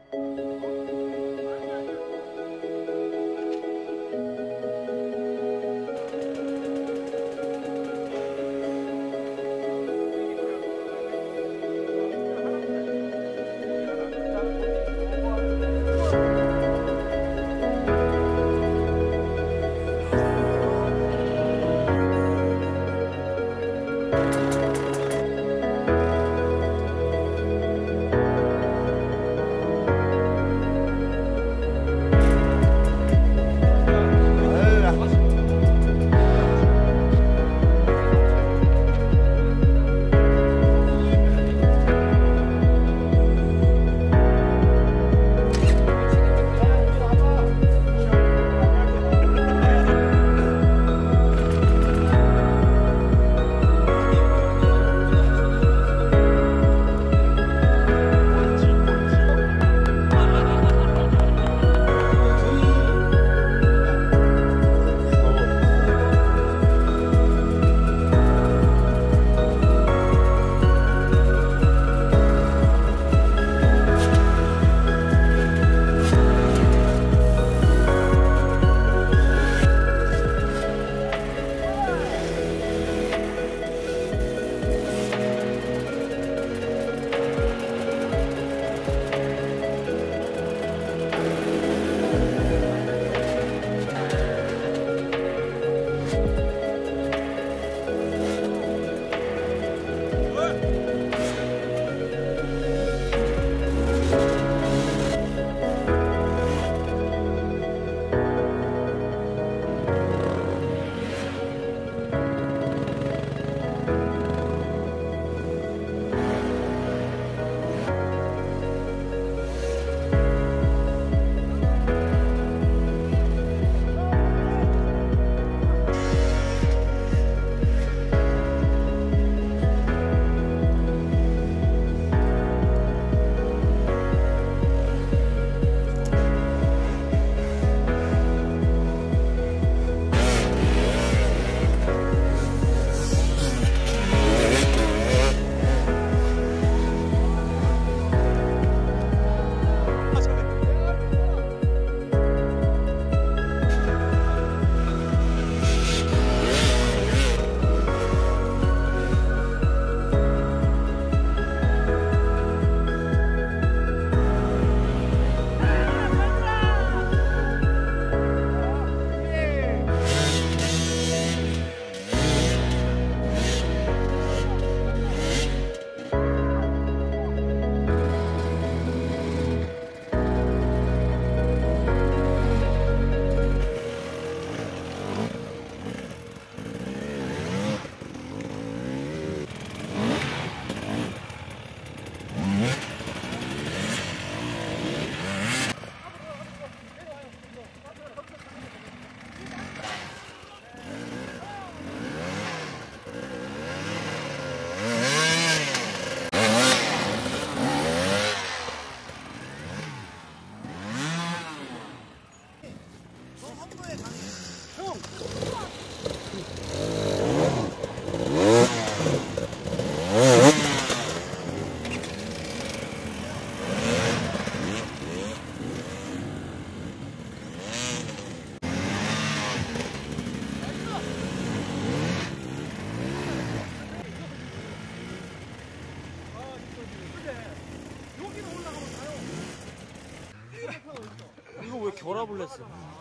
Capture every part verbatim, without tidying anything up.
이거 왜 결합을 했어?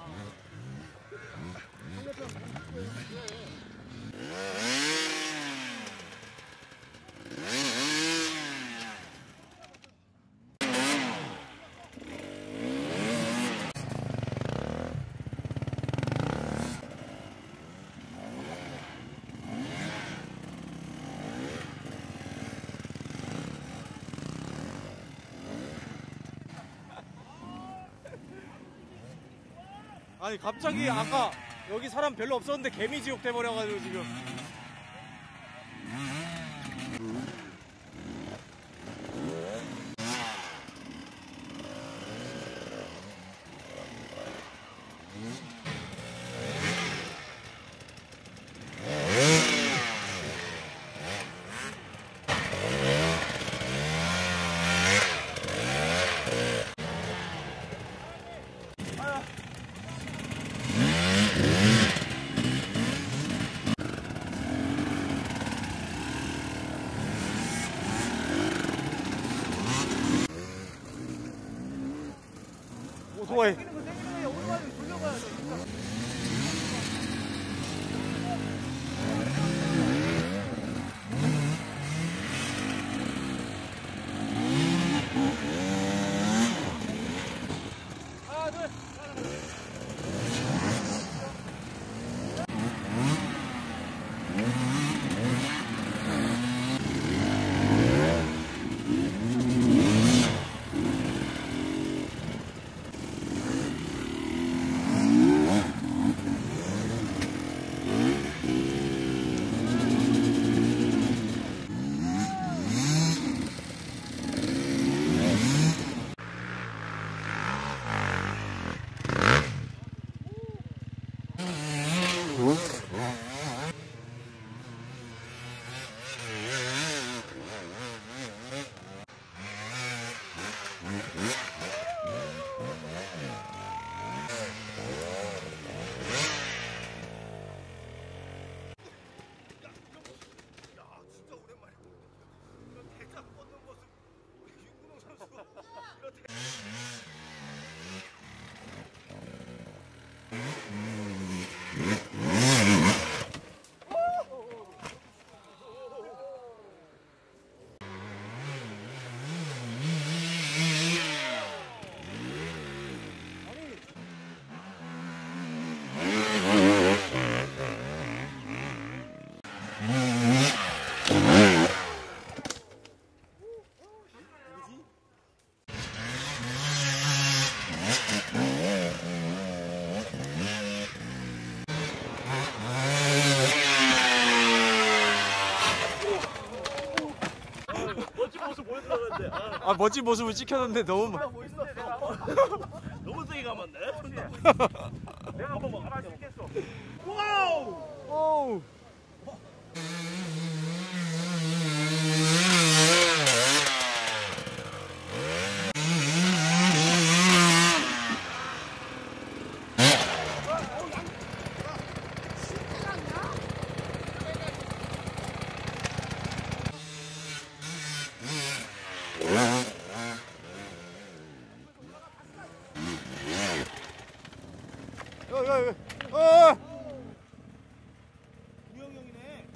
아니 갑자기 아까 여기 사람 별로 없었는데 개미지옥 돼버려가지고 지금. 오토바이. 아 멋진 모습을 찍혔는데 너무 막 너무 세게 감았네. 내가 한번 뭐 가만히 있겠어. 와우! 오우. 야야야. 어. 우영이 형이네.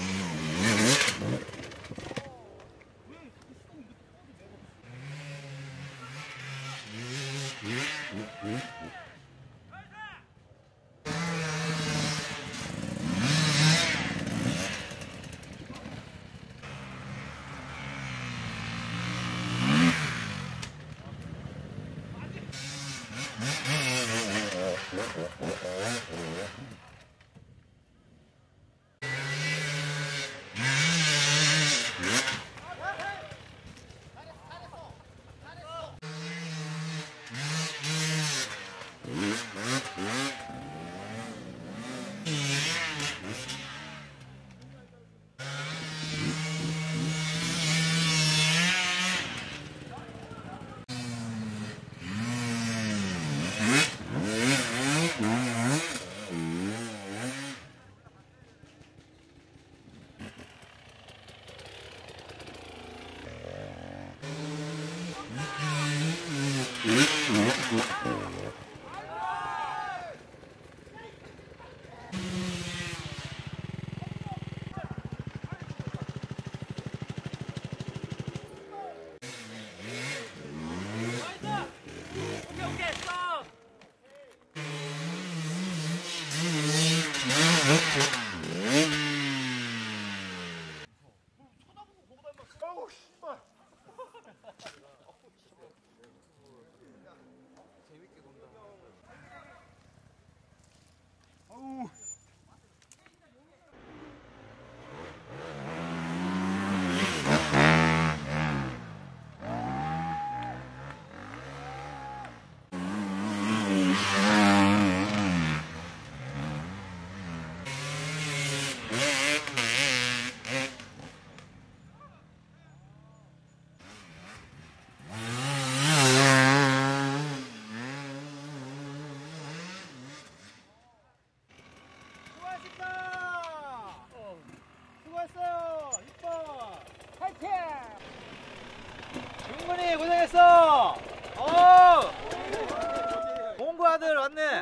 아들 왔네.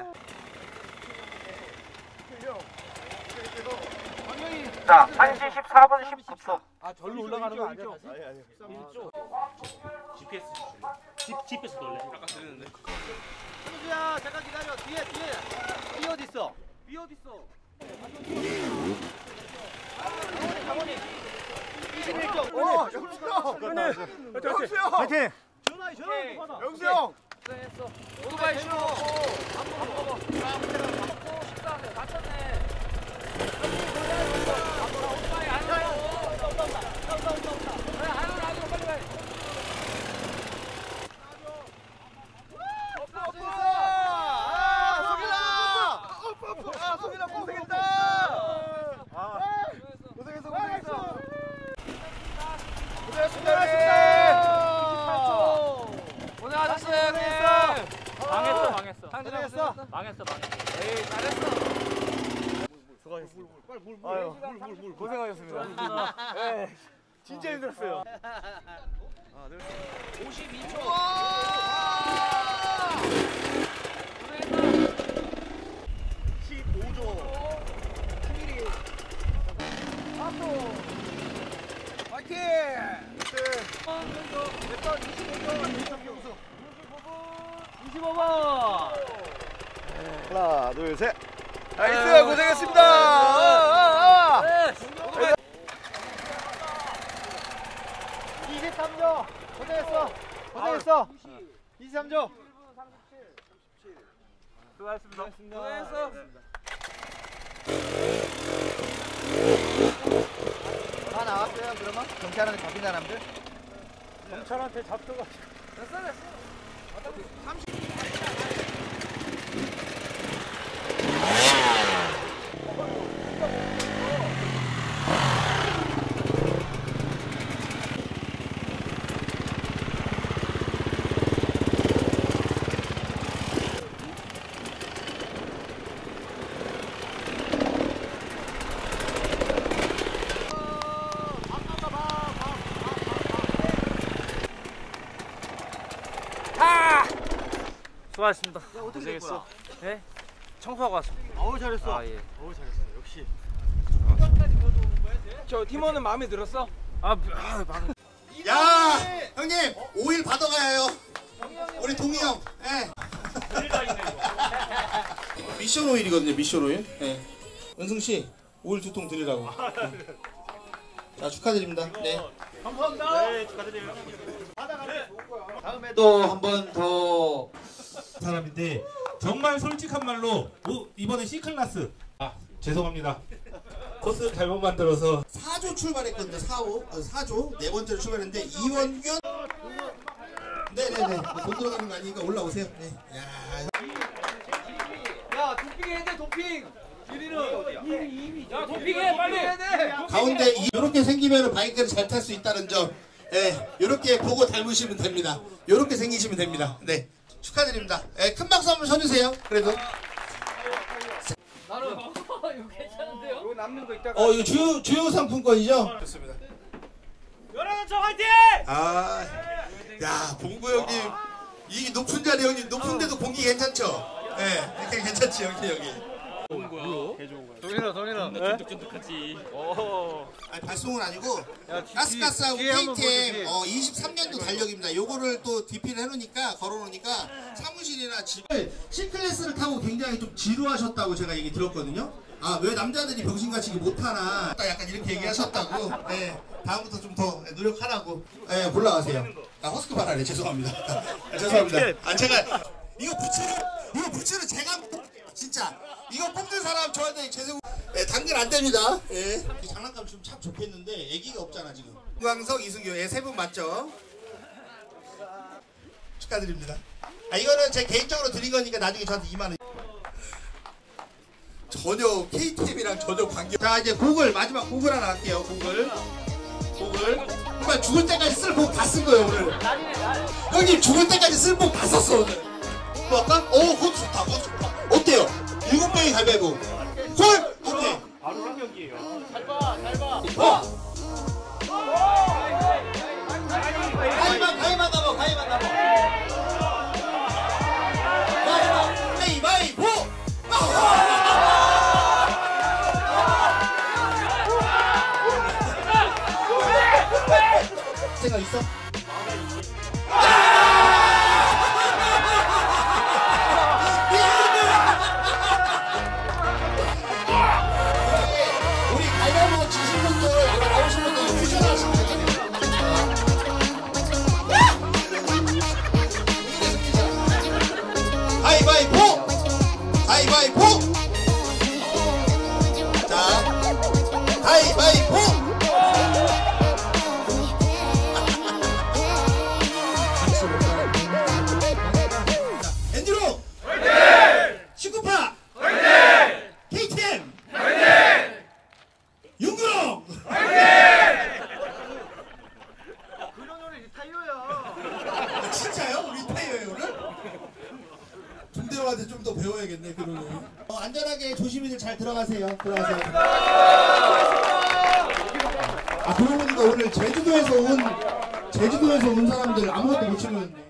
자, 한 시 십사 분 십구 초. 아 절로 올라가는 거 아니야? 아니 아니. 지피에스 지피에스 돌래. 아까 들렸는데. 현수야 잠깐 기다려. 뒤에 뒤에. 비 어디 있어? 비 어디 있어? 강원이. 이십일 점. 오, 영수 형. 영수 형. 파이팅. 전화 전화 받아. 영수 형. 고생했어. 오토바이 싫어. 밥 먹어 먹어. 야 혼자 가. 먹고 식사하네. 다쳤네. 오토바이 안 가요. 온다 온다 온다. 온다 온다 온다. 그래 하늘 하늘 빨리 가. 아, 소민아 고생했다. 아, 고생했어, 고생했어. 고생했습니다. 고생하셨어요, 형님. 망했어, 망했어. 상진아 했어? 망했어, 망했어. 에이, 잘했어. 수고하셨습니다. 빨리 물, 물, 아유, 물, 물, 물. 고생하셨습니다. 네, 진짜 힘들었어요. 오십이 초. 십오 조. 파이팅! 이십오 번. 하나, 둘, 셋. 나이스, 고생했습니다. 아, 아, 아. 이십삼 조. 고생했어. 고생했어. 이십삼 조. 수고하셨습니다. 고생했어. 다 나왔어요, 그러면? 경찰한테 잡힌 사람들? 경찰한테 잡혀가지고. 됐어, 됐어. 수고하셨습니다. 어떻게 된 거야? 네? 청소하고 왔습니다. 어우, 잘했어. 아, 예. 어우, 잘했어. 역시. 저 팀원은 마음에 들었어? 아, 아, 망. 야, 형님 오일 받아가요. 우리 동희 형. 예. 미션 오일이거든요. 미션 오일. 예. 은승 씨 오일 두 통 드리라고. 자 축하드립니다. 네. 감사합니다. 네, 축하드려요. 다음에도 한 번 더. 사람인데 정말 솔직한 말로 오, 이번에 C클래스 아 죄송합니다. 코스 잘못 만들어서 사 조 출발했거든요. 사 호. 어, 사 조 네 번째로 출발했는데 이원균. 네네네. 돈 들어가는 거 아니니까 올라오세요. 네. 야. 야, 도핑 해야 돼, 도핑. 일위는. 야, 도핑해, 빨리. 해야 돼. 가운데 이렇게 생기면 바이크를 잘 탈 수 있다는 점. 예, 이렇게 보고 닮으시면 됩니다. 이렇게 생기시면 됩니다. 네, 축하드립니다. 예, 큰 박수 한번 쳐주세요. 그래도. 나는 이거 괜찮은데요? 이거 남는 거 있다가. 어, 이거 주요 주요 상품권이죠? 좋습니다. 여러분 저 화이팅! 아, 야, 봉구 형님, 이 높은 자리 형님 높은데도 공기 괜찮죠? 예, 이렇게 괜찮지 형님 여기. 돈이라, 돈이라. 쫀득쫀득하지. 아니 발송은 아니고 야, 뒤- 가스가스하고 뒤에 한번 케이티엠 보여주지. 어, 이십삼 년도 달력입니다. 요거를 또 디피를 해놓으니까 걸어놓으니까 사무실이나 집을 C클래스를 타고 굉장히 좀 지루하셨다고 제가 얘기 들었거든요. 아, 왜 남자들이 병신같이 이게 못하나 딱 약간 이렇게 얘기하셨다고. 네, 다음부터 좀 더 노력하라고. 네, 올라가세요. 아, 허스크 발하네. 죄송합니다. 아, 죄송합니다. 아, 제가 이거 부츠를 이거 부츠를 제가 진짜 이거 뽑는 사람 저한테 제세고. 예, 당근 안 됩니다. 예. 이 장난감 좀 참 좋겠는데 애기가 없잖아 지금. 김광석, 이승규, 예, 세 분 맞죠? 축하드립니다. 아, 이거는 제 개인적으로 드린 거니까 나중에 저한테 이만 원. 전혀 케이티엠이랑 전혀 관계. 자, 이제 곡을 마지막 곡을 하나 할게요. 곡을. 곡을. 정말 죽을 때까지 쓸 곡 다 쓴 거예요 오늘. 형님 죽을 때까지 쓸 곡 다 썼어 오늘. 뭐 할까? 오, 그것도 좋다. 그것도 좋다. 어때요? 일곱 명이 가위바위보. 콜! 오케이. 바로 한 경기예요. 어! 가위만, 가위만 남아, 가위만 남아. 가위만, 진짜요? 리타이어예요 오늘? 중대형한테 좀 더 배워야겠네 그러면. 어, 안전하게 조심히들 잘 들어가세요. 들어가세요. 아 그러고 보니까 오늘 제주도에서 온 제주도에서 온 사람들 아무것도 못 치는.